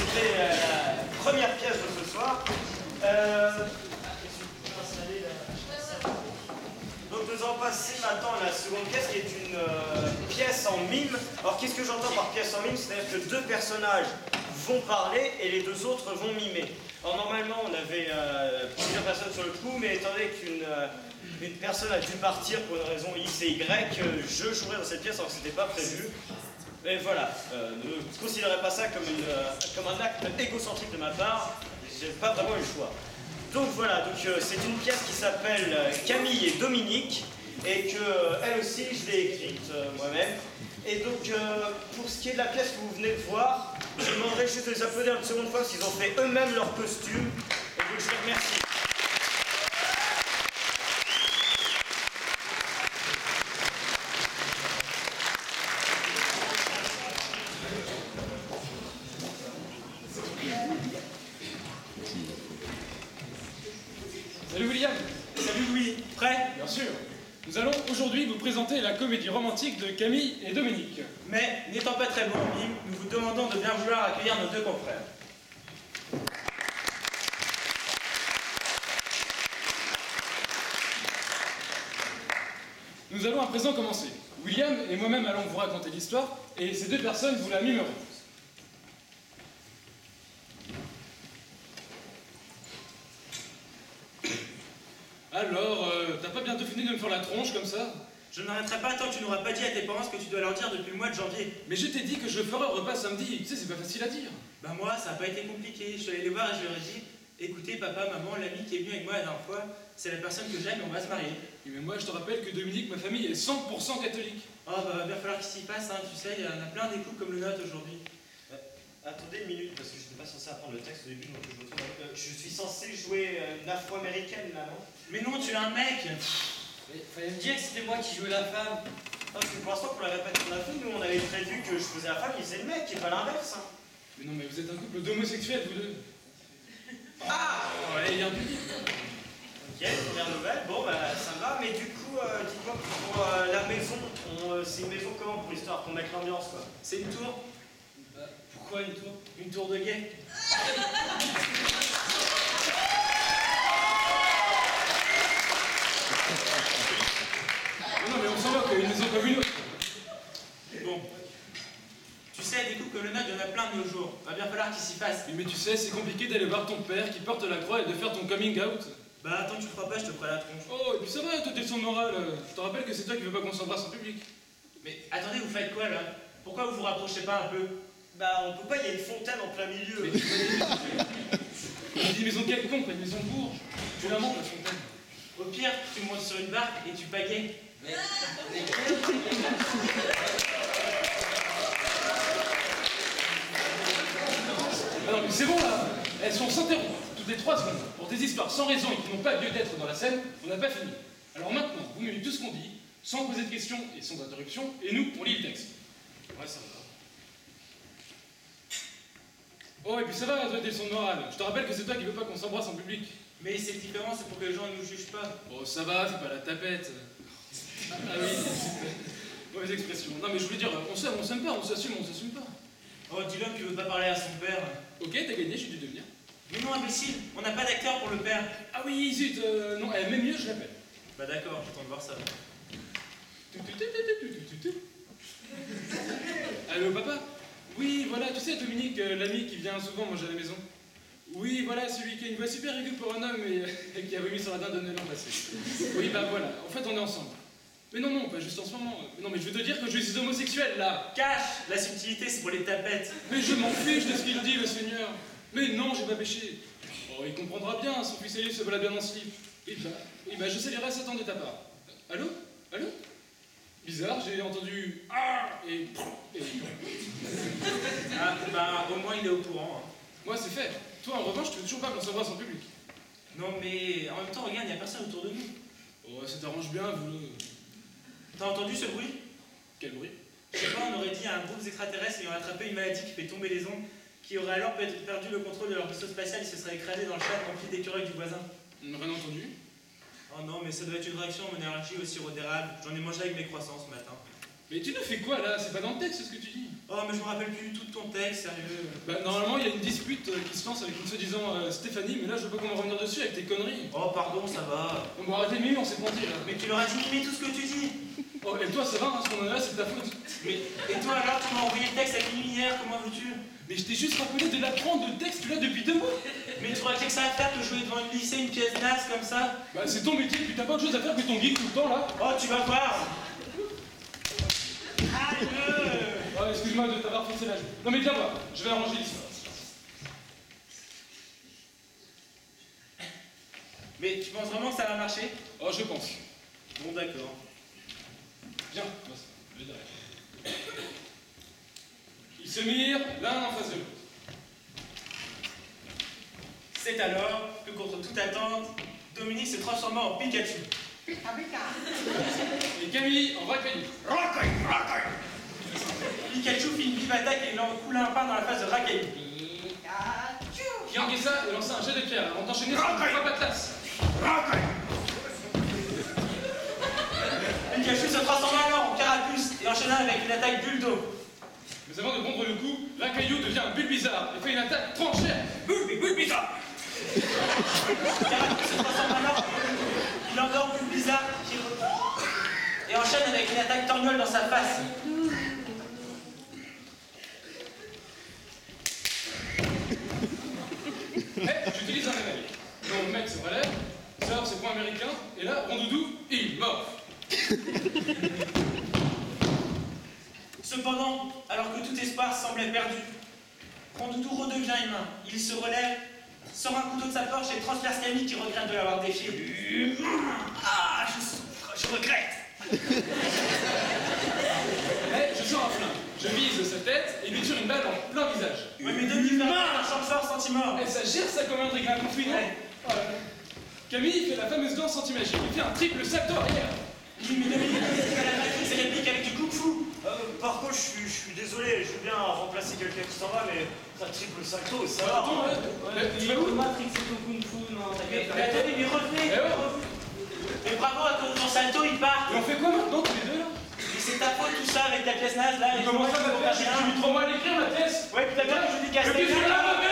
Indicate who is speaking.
Speaker 1: présenter la première pièce de ce soir. Donc nous allons passer maintenant à la seconde pièce qui est une pièce en mime. Alors qu'est-ce que j'entends par pièce en mime? C'est-à-dire que deux personnages vont parler et les deux autres vont mimer. Alors normalement on avait plusieurs personnes sur le coup, mais étant donné qu'une personne a dû partir pour une raison X et Y, je jouerai dans cette pièce alors que ce n'était pas prévu. Et voilà, ne considérez pas ça comme un acte égocentrique de ma part, j'ai pas vraiment eu le choix. Donc voilà, c'est une pièce qui s'appelle Camille et Dominique, et que elle aussi je l'ai écrite moi-même. Et donc pour ce qui est de la pièce que vous venez de voir, je demanderai juste de les applaudir une seconde fois parce qu'ils ont fait eux-mêmes leur costume. Et donc je les remercie.
Speaker 2: Salut William.
Speaker 1: Salut Louis, prêt?
Speaker 2: Bien sûr. Nous allons aujourd'hui vous présenter la comédie romantique de Camille et Dominique.
Speaker 3: Mais, n'étant pas très bon en mime, nous vous demandons de bien vouloir accueillir nos deux confrères.
Speaker 2: Nous allons à présent commencer. William et moi-même allons vous raconter l'histoire, et ces deux personnes vous la mimeront. Alors, t'as pas bientôt fini de me faire la tronche comme ça?
Speaker 3: Je n'arrêterai pas tant que tu n'auras pas dit à tes parents ce que tu dois leur dire depuis le mois de janvier.
Speaker 2: Mais je t'ai dit que je ferai un repas samedi, tu sais, c'est pas facile à dire.
Speaker 3: Bah moi, ça n'a pas été compliqué. Je suis allé les voir et je leur ai dit, écoutez papa, maman, l'ami qui est venu avec moi la dernière fois, c'est la personne que j'aime et on va se marier.
Speaker 2: Oui, mais moi, je te rappelle que Dominique, ma famille, est 100% catholique.
Speaker 3: Oh bah va bien falloir qu'il s'y passe, hein, tu sais, il y en a plein des couples comme le nôtre aujourd'hui.
Speaker 1: Attendez une minute, parce que je n'étais pas censé apprendre le texte au début, donc je suis censé jouer une afro-américaine là, non?
Speaker 3: Mais non, tu es un mec.
Speaker 4: Mais fallait me dire que c'était moi qui jouais la femme.
Speaker 1: Parce que pour l'instant, pour la répétition de la fille, nous on avait prévu que je faisais la femme et c'est le mec, et pas l'inverse. Hein.
Speaker 2: Mais non, mais vous êtes un couple d'homosexuels, vous deux.
Speaker 1: Ah!
Speaker 2: Ouais, il y a un public.
Speaker 1: Ok, première nouvelle, bon bah ça me va, mais du coup, dites-moi pour la maison, c'est une maison comment pour l'histoire, qu'on mette l'ambiance quoi?
Speaker 3: C'est une tour.
Speaker 4: Pourquoi une tour?
Speaker 3: Une tour de gay.
Speaker 2: Non, mais on s'en va, qu'il y a une maison comme une autre.
Speaker 3: Bon. Tu sais, des couples comme le nôtre, il y en a plein de nos jours. Va bien falloir qu'ils s'y fassent.
Speaker 2: Oui, mais tu sais, c'est compliqué d'aller voir ton père qui porte la croix et de faire ton coming out.
Speaker 3: Bah attends que tu le feras pas, je te ferai la tronche.
Speaker 2: Oh, et puis ça va, toi t'es le son moral. Je te rappelle que c'est toi qui veux pas qu'on s'embrasse en public.
Speaker 3: Mais attendez, vous faites quoi là? Pourquoi vous vous rapprochez pas un peu?
Speaker 1: Bah on peut pas, il y a une fontaine en plein milieu.
Speaker 2: J'ai dit maison quelconque, pas une maison bourge. Tu la montes, la fontaine.
Speaker 3: Au pire, tu montes sur une barque et tu pagaies.
Speaker 4: Mais
Speaker 2: Ah non, mais c'est bon là. Elles sont s'interrompent toutes les 3 secondes pour des histoires sans raison et qui n'ont pas lieu d'être dans la scène. On n'a pas fini. Alors maintenant, vous me dites tout ce qu'on dit, sans poser de questions et sans interruption, et nous, on lit le texte.
Speaker 1: Ouais, ça me va.
Speaker 2: Oh, et puis ça va, toi t'es le son moral. Je te rappelle que c'est toi qui veux pas qu'on s'embrasse en public.
Speaker 3: Mais c'est différent, c'est pour que les gens ne nous jugent pas.
Speaker 2: Oh, ça va, c'est pas la tapette. Ah oui, mauvaise expression. Non, mais je voulais dire, on s'aime pas, on s'assume pas.
Speaker 3: Oh, dis l'homme qui veut pas parler à son père.
Speaker 2: Ok, t'as gagné, j'ai dû devenir.
Speaker 3: Mais non, imbécile, on n'a pas d'acteur pour le père.
Speaker 2: Ah oui, zut, non, même mieux, je l'appelle.
Speaker 3: Bah d'accord, j'attends de voir ça.
Speaker 2: Allô, papa? Oui, voilà, tu sais, Dominique, l'ami qui vient souvent manger à la maison. Oui, voilà, celui qui a une voix super aiguë pour un homme et qui a vomi sur la dinde de l'an passé. Oui, bah voilà, en fait, on est ensemble. Mais non, pas juste en ce moment. Non, mais je veux te dire que je suis homosexuel, là.
Speaker 3: Cache! La subtilité, c'est pour les tapettes.
Speaker 2: Mais je m'en fiche de ce qu'il dit, le Seigneur. Mais non, j'ai pas péché. Oh, il comprendra bien, son fils élu se voilà bien en slip. Et bah, je sais les restes attendent de ta part. Allô? Bizarre, j'ai entendu ah et
Speaker 3: Ah, bah au moins il est au courant. Hein.
Speaker 2: moi c'est fait. Toi en revanche, tu veux toujours pas qu'on s'embrasse en public.
Speaker 3: Non mais en même temps, regarde, il n'y a personne autour de nous.
Speaker 2: Oh, ça t'arrange bien, vous.
Speaker 3: T'as entendu ce bruit?
Speaker 2: Quel bruit?
Speaker 3: Je sais pas, on aurait dit à un groupe d'extraterrestres ayant attrapé une maladie qui fait tomber les ondes, qui aurait alors peut-être perdu le contrôle de leur vaisseau spatial et se serait écrasé dans le chat rempli d'écureuils du voisin.
Speaker 2: Rien entendu?
Speaker 3: Oh non, mais ça doit être une réaction à mon allergie au sirop d'érable. J'en ai mangé avec mes croissants ce matin.
Speaker 2: Mais tu nous fais quoi là? C'est pas dans le texte ce que tu dis.
Speaker 3: Oh, mais je me rappelle plus du tout de ton texte, sérieux.
Speaker 2: Bah normalement il y a une dispute qui se lance avec une soi-disant Stéphanie, mais là je veux pas qu'on va revenir dessus avec tes conneries.
Speaker 3: Oh, pardon, ça va.
Speaker 2: On va arrêter de mimer, on s'est menti là.
Speaker 3: Mais tu leur as dit mimer tout ce que tu dis.
Speaker 2: Oh et toi ça va, hein, ce qu'on en a là c'est de ta faute.
Speaker 3: Et toi alors, tu m'as envoyé le texte avec une lumière, comment veux-tu?
Speaker 2: Mais je t'ai juste rappelé de l'apprendre le texte, tu l'as depuis 2 mois.
Speaker 3: Mais tu crois que ça à faire que jouer devant une lycée, une pièce naze comme ça?
Speaker 2: Bah c'est ton métier, puis t'as pas autre chose à faire que ton geek tout le temps là.
Speaker 3: Oh, tu vas voir. Aïe.
Speaker 2: Oh excuse-moi de t'avoir forcé la joue. Non mais viens voir, je vais arranger l'histoire.
Speaker 3: Mais tu penses vraiment que ça va marcher?
Speaker 2: Oh je pense.
Speaker 3: Bon, d'accord.
Speaker 2: Viens, je vais derrière. Ils se mirent l'un en face de l'autre.
Speaker 3: C'est alors que, contre toute attente, Dominique se transforma en Pikachu.
Speaker 2: Et Camille en Racaillou.
Speaker 3: Pikachu fit une vive attaque et il en coula un pain dans la face de Racaillou.
Speaker 2: Kiangessa lança un jet de pierre avant d'enchaîner sur une frappe atlas.
Speaker 3: Pikachu se transforma alors en Carapuce et enchaîna avec une attaque Buldo.
Speaker 2: Mais avant de prendre le coup, Racaillou devient un Bulbizarre et fait une attaque tranchée. Bulbizarre.
Speaker 3: Carapuce se transforme alors, il endort Bulbizarre et enchaîne avec une attaque Torgnole dans sa face.
Speaker 2: J'utilise un réveil. Donc le mec se relève, sort ses points américains, et là, Rondoudou, il mord.
Speaker 3: Cependant, alors que tout espoir semblait perdu, Rondoudou redevient humain. Il se relève, sort un couteau de sa poche et transperce Camille qui regrette de l'avoir défié.
Speaker 1: Ah, je souffre, je regrette.
Speaker 2: Mais je sors un flingue, je vise sa tête et lui tire une balle en plein visage.
Speaker 3: Oui, mais demi un champ de force anti-mort.
Speaker 2: Et ça gère ça comme un driguin conflit, non?
Speaker 3: Ouais.
Speaker 2: Camille fait la fameuse danse anti-magie, il fait un triple salto arrière.
Speaker 3: Oui, mais Dominique, c'est pas la magie, c'est réplique avec du kung-fu.
Speaker 1: Par contre, je suis désolé, je veux bien remplacer quelqu'un qui s'en va, mais ça triple salto, ça va.
Speaker 2: Attends,
Speaker 1: hein.
Speaker 2: tu vas où?
Speaker 3: Matrix et ton kung-fu, non, t'inquiète. Mais attendez, mais revenez.
Speaker 2: Eh ouais.
Speaker 3: Mais bravo à ton salto, il part.
Speaker 2: Et on fait quoi maintenant tous les deux là?
Speaker 3: Mais c'est ta faute tout ça avec ta pièce naze là.
Speaker 2: Comment ça, ma pièce? J'ai mis 3 mois à l'écrire ma pièce.
Speaker 3: Ouais, puis t'as bien que je dis
Speaker 2: Mais qu'est-ce que tu as